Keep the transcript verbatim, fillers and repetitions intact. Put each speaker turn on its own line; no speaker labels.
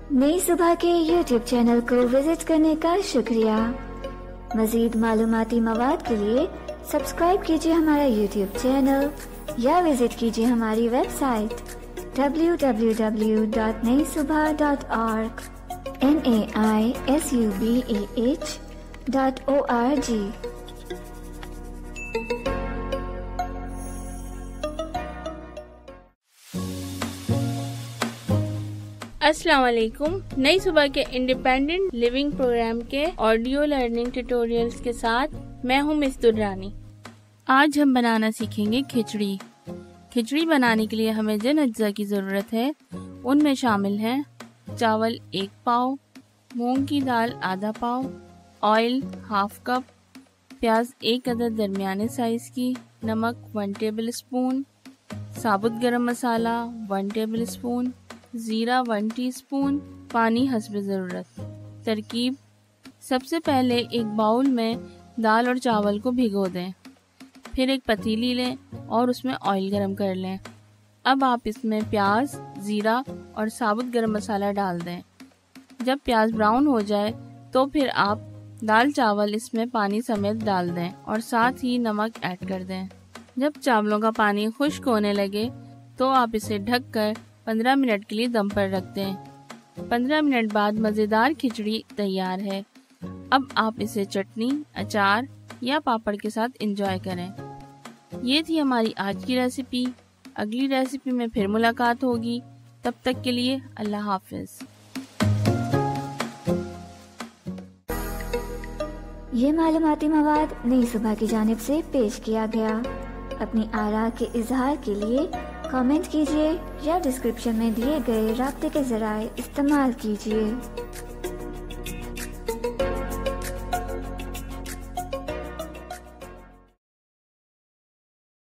नई सुबह के YouTube channel को विजिट करने का शुक्रिया। मजीद मालूमाती मवाद के लिए सब्सक्राइब कीजिए हमारा यूट्यूब चैनल या विजिट कीजिए हमारी website W W W dot Nai Subah dot org N A I S U B A H dot O R G.
अस्सलाम वालेकुम। नई सुबह के इंडिपेंडेंट लिविंग प्रोग्राम के ऑडियो लर्निंग ट्यूटोरियल्स के साथ मैं हूं मिस दुर्रानी। आज हम बनाना सीखेंगे खिचड़ी। खिचड़ी बनाने के लिए हमें जिन अज्जा की ज़रूरत है उनमें शामिल हैं चावल एक पाव, मूंग की दाल आधा पाव, ऑयल हाफ कप, प्याज एक अदद दरमियाने साइज़ की, नमक वन टेबल स्पून, साबुत garam masala one tablespoon, जीरा वन टीस्पून, पानी हस्ब ज़रूरत। तरकीब: सबसे पहले एक बाउल में दाल और चावल को भिगो दें, फिर एक पतीली लें और उसमें ऑयल गरम कर लें। अब आप इसमें प्याज, जीरा और साबुत गरम मसाला डाल दें। जब प्याज ब्राउन हो जाए तो फिर आप दाल चावल इसमें पानी समेत डाल दें और साथ ही नमक ऐड कर दें। जब चावलों का पानी खुश्क होने लगे तो आप इसे ढककर पंद्रह मिनट के लिए दम पर रख दें। पंद्रह मिनट बाद मज़ेदार खिचड़ी तैयार है। अब आप इसे चटनी, अचार या पापड़ के साथ एंजॉय करें। ये थी हमारी आज की रेसिपी। अगली रेसिपी में फिर मुलाकात होगी। तब तक के लिए अल्लाह हाफिज।
ये मालूमाती मवाद नई सुबह की जानिब से पेश किया गया। अपनी आरा के इजहार के लिए कमेंट कीजिए या डिस्क्रिप्शन में दिए गए राब्ते के ज़राए इस्तेमाल कीजिए।